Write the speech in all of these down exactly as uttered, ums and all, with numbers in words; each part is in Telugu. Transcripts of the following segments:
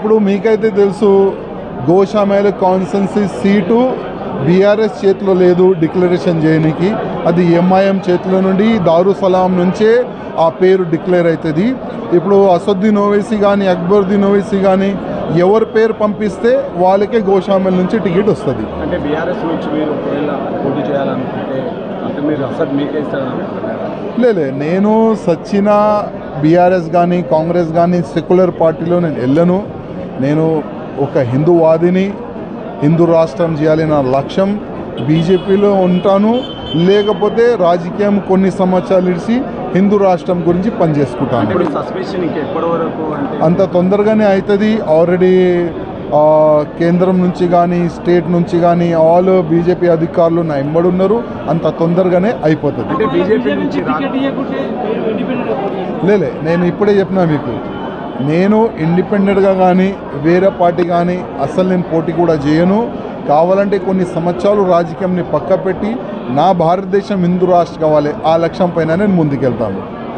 ఇప్పుడు మీకైతే తెలుసు గోషామేల కాన్స్టిట్యున్సీ సీటు బీఆర్ఎస్ చేతిలో లేదు డిక్లరేషన్ చేయడానికి, అది ఎంఐఎం చేతిలో నుండి దారుసలాం నుంచే ఆ పేరు డిక్లేర్ అవుతుంది. ఇప్పుడు అసదుద్దీన్ ఓవైసీ కానీ అక్బరుద్దీన్ ఓవైసీ కానీ ఎవరి పేరు పంపిస్తే వాళ్ళకే గోషామేల నుంచి టికెట్ వస్తుంది. అంటే బీఆర్ఎస్ నుంచి మీరు పోటీ చేయాలనుకుంటే అంటే మీరు అసలు మీకే ఇస్తారని లేలే, నేను సచిన బీఆర్ఎస్ కానీ కాంగ్రెస్ కానీ సెక్యులర్ పార్టీలో నేను వెళ్ళను. నేను ఒక హిందూవాదిని, హిందూ రాష్ట్రం చేయాలి నా లక్ష్యం. బీజేపీలో ఉంటాను, లేకపోతే రాజకీయం కొన్ని సంవత్సరాలు ఇడిచి హిందూ రాష్ట్రం గురించి పనిచేసుకుంటాను. అంత తొందరగానే అవుతుంది. ఆల్రెడీ కేంద్రం నుంచి కానీ స్టేట్ నుంచి కానీ ఆల్ బీజేపీ అధికారులు నా ఎంబడి ఉన్నారు. అంత తొందరగానే అయిపోతుంది. లేలే, నేను ఇప్పుడే చెప్పినా మీకు, నేను ఇండిపెండెంట్గా కానీ వేరే పార్టీ కానీ అసలు నేను పోటీ కూడా చేయను. కావాలంటే కొన్ని సంవత్సరాలు రాజకీయంని పక్క పెట్టి నా భారతదేశం హిందూ రాష్ట్రం కావాలి, ఆ లక్ష్యం పైన నేను ముందుకెళ్తాను.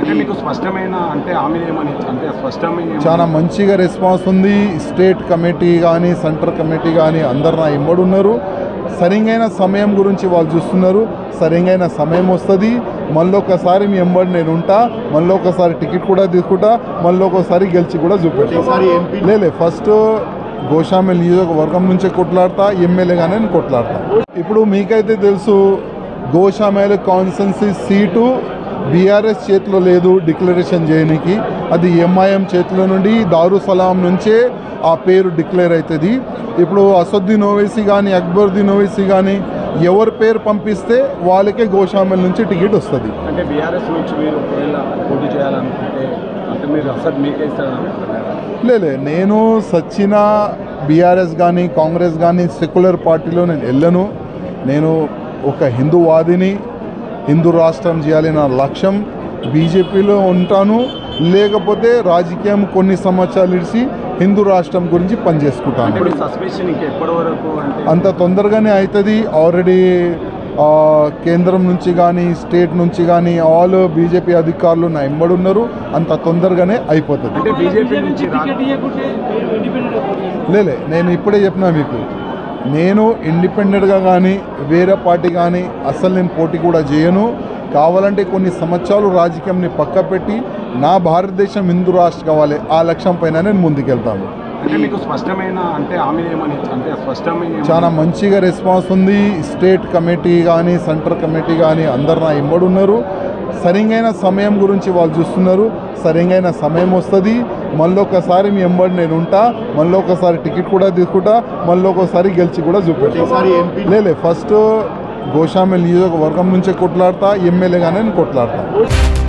చాలా మంచిగా రెస్పాన్స్ ఉంది. స్టేట్ కమిటీ కానీ సెంటర్ కమిటీ కానీ అందరు నా ఎంబడి ఉన్నారు. సరైన సమయం గురించి వాళ్ళు చూస్తున్నారు. సరైన సమయం వస్తుంది, మళ్ళీ ఒకసారి మీ ఎంబడి నేను ఉంటా, మళ్ళీ ఒకసారి టికెట్ కూడా తీసుకుంటా, మళ్ళీ ఒకసారి గెలిచి కూడా చూపెట్టా. లేలే, ఫస్ట్ గోషామేల్ నియోజకవర్గం నుంచే కొట్లాడతా, ఎమ్మెల్యేగానే నేను కొట్లాడతా. ఇప్పుడు మీకైతే తెలుసు గోషామేల కాన్స్టిట్యున్సీ సీటు బీఆర్ఎస్ చేతిలో లేదు డిక్లరేషన్ చేయడానికి, అది ఎంఐఎం చేతిలో నుండి దారుసలాం నుంచే ఆ పేరు డిక్లేర్ అవుతుంది. ఇప్పుడు అసదుద్దీన్ ఓవైసీ కానీ అక్బరుద్దీన్ ఓవైసీ కానీ ఎవరి పేరు పంపిస్తే వాళ్ళకే గోషామేల నుంచి టికెట్ వస్తుంది. అంటే బీఆర్ఎస్ నుంచి మీరు పోటీ చేయాలనుకుంటే అంటే మీరు అసలు మీకే ఇస్తారని లేలే, నేను సచిన బీఆర్ఎస్ కానీ కాంగ్రెస్ కానీ సెక్యులర్ పార్టీలో నేను వెళ్ళను. నేను ఒక హిందూవాదిని, హిందూ రాష్ట్రం చేయాలి నా లక్ష్యం. బీజేపీలో ఉంటాను, లేకపోతే రాజకీయం కొన్ని సంవత్సరాలు ఇడిచి హిందూ రాష్ట్రం గురించి పనిచేసుకుంటాను. అంత తొందరగానే అవుతుంది. ఆల్రెడీ కేంద్రం నుంచి కానీ స్టేట్ నుంచి కానీ ఆల్ బీజేపీ అధికారులు నా ఎంబడి ఉన్నారు. అంత తొందరగానే అయిపోతుంది. లేలే, నేను ఇప్పుడే చెప్పినా మీకు, నేను ఇండిపెండెంట్గా కానీ వేరే పార్టీ కానీ అసలు నేను పోటీ కూడా చేయను. కావాలంటే కొన్ని సంవత్సరాలు రాజకీయంని పక్క పెట్టి నా భారతదేశం హిందూ రాష్ట్రం కావాలి, ఆ లక్ష్యం పైన నేను ముందుకెళ్తాను. చాలా మంచిగా రెస్పాన్స్ ఉంది. స్టేట్ కమిటీ కానీ సెంటర్ కమిటీ కానీ అందరు నా ఎంబడి ఉన్నారు. సరైన సమయం గురించి వాళ్ళు చూస్తున్నారు. సరైన సమయం వస్తుంది, మళ్ళీ ఒకసారి మీ ఎంబడి నేను ఉంటా, మళ్ళీ ఒకసారి టికెట్ కూడా తీసుకుంటా, మళ్ళీ ఒకసారి గెలిచి కూడా చూపెట్టా. లేలే, ఫస్ట్ గోషామేల్ నియోజకవర్గం నుంచే కొట్లాడతా, ఎమ్మెల్యేగానే నేను కొట్లాడతా.